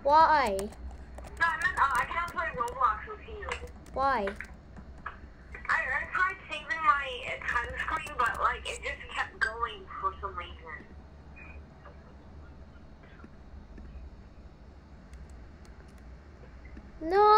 Why? No, I meant, I can't play Roblox with you. Why? I tried saving my time screen, but like it just kept going for some reason. No.